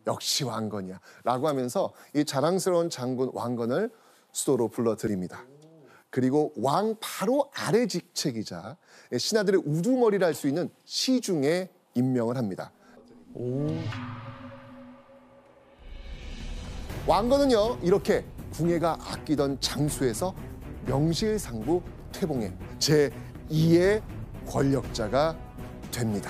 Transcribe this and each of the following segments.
역시 왕건이야 라고 하면서 이 자랑스러운 장군 왕건을 수도로 불러들입니다. 그리고 왕 바로 아래 직책이자 신하들의 우두머리를 할 수 있는 시중에 임명을 합니다. 왕건은요 이렇게 궁예가 아끼던 장수에서 명실상부 태봉의 제2의 권력자가 됩니다.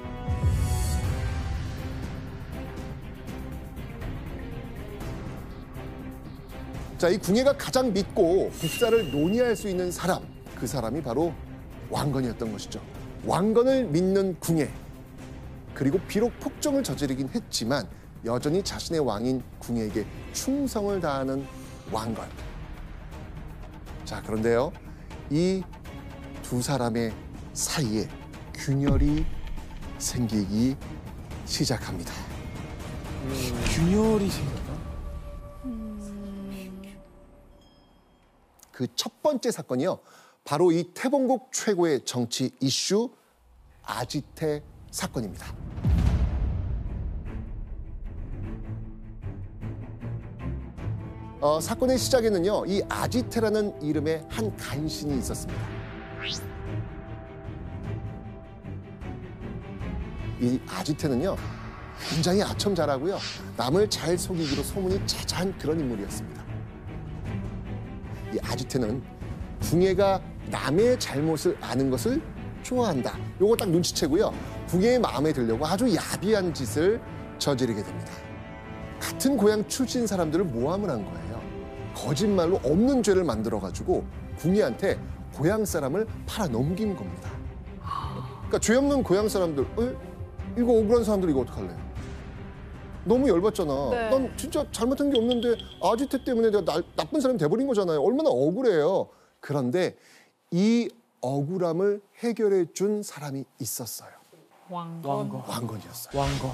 자, 이 궁예가 가장 믿고 국사를 논의할 수 있는 사람, 그 사람이 바로 왕건이었던 것이죠. 왕건을 믿는 궁예, 그리고 비록 폭정을 저지르긴 했지만 여전히 자신의 왕인 궁예에게 충성을 다하는 왕건. 자, 그런데요, 이 두 사람의 사이에 균열이 생기기 시작합니다. 균열이 생겼다? 그 첫 번째 사건이요, 바로 이 태봉국 최고의 정치 이슈 아지테 사건입니다. 사건의 시작에는요, 이 아지테라는 이름의 한 간신이 있었습니다. 이 아지테는요, 굉장히 아첨 잘하고요, 남을 잘 속이기로 소문이 자자한 그런 인물이었습니다. 이 아지테는 궁예가 남의 잘못을 아는 것을 좋아한다. 요거 딱 눈치채고요, 궁예의 마음에 들려고 아주 야비한 짓을 저지르게 됩니다. 같은 고향 출신 사람들을 모함을 한 거예요. 거짓말로 없는 죄를 만들어가지고 궁예한테 고향 사람을 팔아넘긴 겁니다. 그러니까 죄 없는 고향 사람들, 이거 억울한 사람들 이거 어떡할래? 너무 열받잖아. 네. 난 진짜 잘못한 게 없는데 아지테 때문에 내가 나쁜 사람이 돼버린 거잖아요. 얼마나 억울해요. 그런데 이 억울함을 해결해 준 사람이 있었어요. 왕건이었어요. 왕건.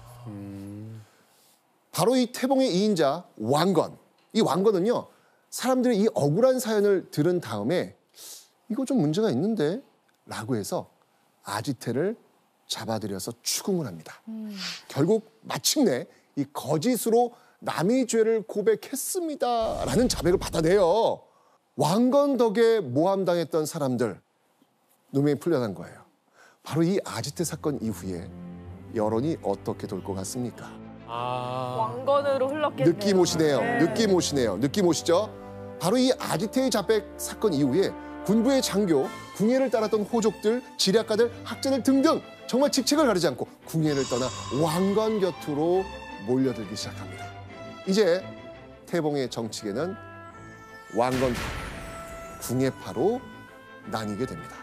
바로 이 태봉의 2인자 왕건. 이 왕건은요, 사람들이 이 억울한 사연을 들은 다음에 이거 좀 문제가 있는데 라고 해서 아지테를 잡아들여서 추궁을 합니다. 결국 마침내 이 거짓으로 남의 죄를 고백했습니다라는 자백을 받아내요. 왕건 덕에 모함당했던 사람들 누명이 풀려난 거예요. 바로 이 아지테 사건 이후에 여론이 어떻게 돌 것 같습니까? 왕건으로 흘렀겠네요. 느낌 오시네요. 네. 느낌 오시네요. 느낌 오시죠? 바로 이 아지테의 자백 사건 이후에 군부의 장교, 궁예를 따랐던 호족들, 지략가들, 학자들 등등 정말 직책을 가리지 않고 궁예를 떠나 왕건 곁으로 몰려들기 시작합니다. 이제 태봉의 정치계는 왕건파, 궁예파로 나뉘게 됩니다.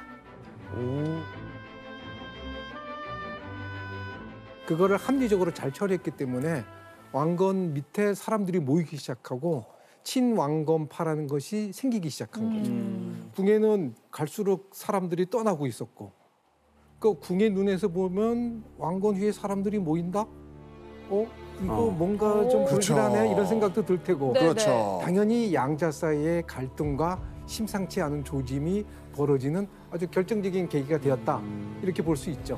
그거를 합리적으로 잘 처리했기 때문에 왕건 밑에 사람들이 모이기 시작하고 친왕건파라는 것이 생기기 시작한 거죠. 궁예는 갈수록 사람들이 떠나고 있었고, 그 궁예 눈에서 보면 왕건 위에 사람들이 모인다? 이거 뭔가 좀 그렇죠. 불길하네 이런 생각도 들 테고, 네. 그렇죠. 당연히 양자 사이의 갈등과 심상치 않은 조짐이 벌어지는 아주 결정적인 계기가 되었다, 이렇게 볼 수 있죠.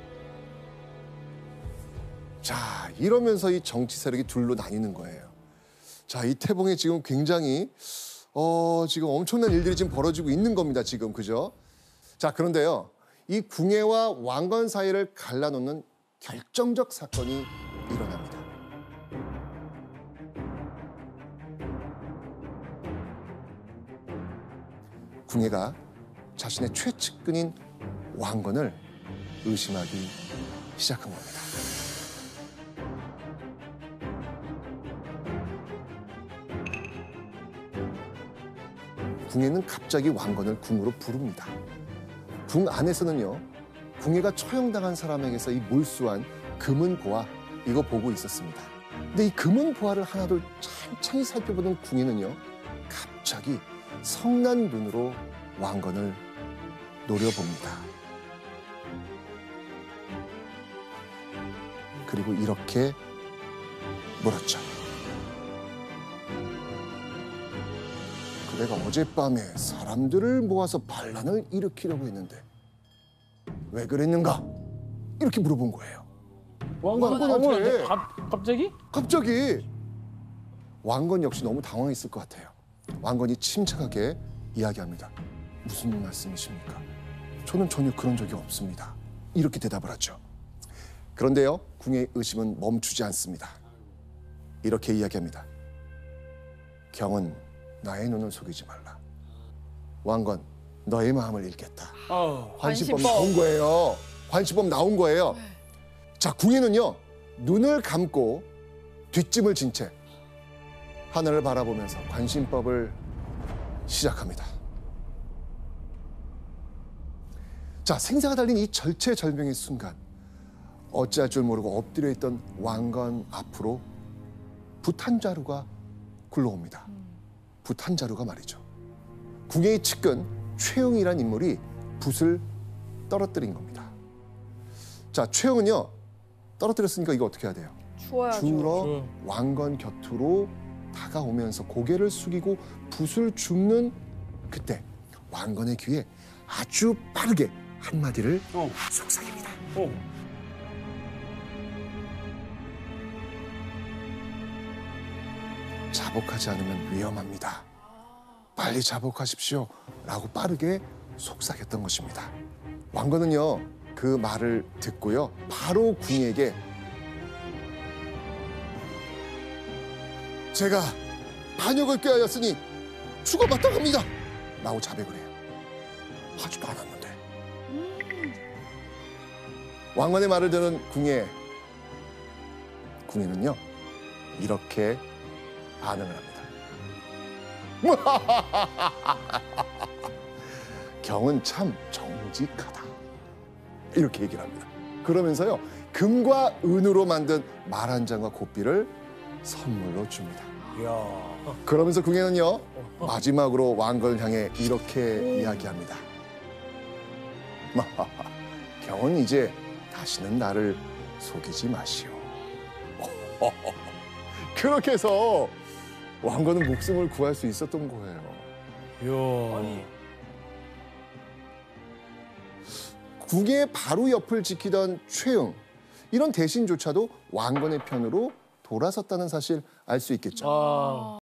자, 이러면서 이 정치 세력이 둘로 나뉘는 거예요. 자, 이 태봉에 지금 굉장히 지금 엄청난 일들이 지금 벌어지고 있는 겁니다. 지금, 그죠? 자, 그런데요, 이 궁예와 왕건 사이를 갈라놓는 결정적 사건이 일어납니다. 궁예가 자신의 최측근인 왕건을 의심하기 시작한 겁니다. 궁예는 갑자기 왕건을 궁으로 부릅니다. 궁 안에서는요, 궁예가 처형당한 사람에게서 이 몰수한 금은 보화, 이거 보고 있었습니다. 근데 이 금은 보화를 하나둘 천천히 살펴보던 궁예는요, 갑자기 성난 눈으로 왕건을 노려봅니다. 그리고 이렇게 물었죠. 내가 어젯밤에 사람들을 모아서 반란을 일으키려고 했는데 왜 그랬는가? 이렇게 물어본 거예요. 왕건한테 갑자기? 갑자기 왕건 역시 너무 당황했을 것 같아요. 왕건이 침착하게 이야기합니다. 무슨 말씀이십니까? 저는 전혀 그런 적이 없습니다. 이렇게 대답을 하죠. 그런데요, 궁의 의심은 멈추지 않습니다. 이렇게 이야기합니다. 경은 나의 눈을 속이지 말라. 왕건, 너의 마음을 읽겠다. 관심법 나온 거예요. 관심법 나온 거예요. 자, 궁예는요, 눈을 감고 뒷짐을 진 채 하늘을 바라보면서 관심법을 시작합니다. 자, 생사가 달린 이 절체절명의 순간, 어찌할 줄 모르고 엎드려 있던 왕건 앞으로 붓 한 자루가 굴러옵니다. 붓 한 자루가 말이죠. 궁예의 측근 최응이란 인물이 붓을 떨어뜨린 겁니다. 자, 최응은요, 떨어뜨렸으니까 이거 어떻게 해야 돼요? 주워야죠. 주우러 왕건 곁으로 다가오면서 고개를 숙이고 붓을 줍는 그때 왕건의 귀에 아주 빠르게 한마디를 속삭입니다. 자복하지 않으면 위험합니다. 빨리 자복하십시오. 라고 빠르게 속삭였던 것입니다. 왕건은요, 그 말을 듣고요, 바로 궁에게 제가 반역을 꾀하였으니 죽어마땅합니다. 라고 자백을 해요. 하지도 않았는데. 왕건의 말을 들은 궁예는요, 이렇게 반응을 합니다. 경은 참 정직하다. 이렇게 얘기를 합니다. 그러면서요, 금과 은으로 만든 말 한 장과 고삐를 선물로 줍니다. 그러면서 궁예는요, 마지막으로 왕건을 향해 이렇게 이야기합니다. 경은 이제 다시는 나를 속이지 마시오. 그렇게 해서 왕건은 목숨을 구할 수 있었던 거예요. 아니. 궁의 바로 옆을 지키던 최응, 이런 대신조차도 왕건의 편으로 돌아섰다는 사실 알 수 있겠죠.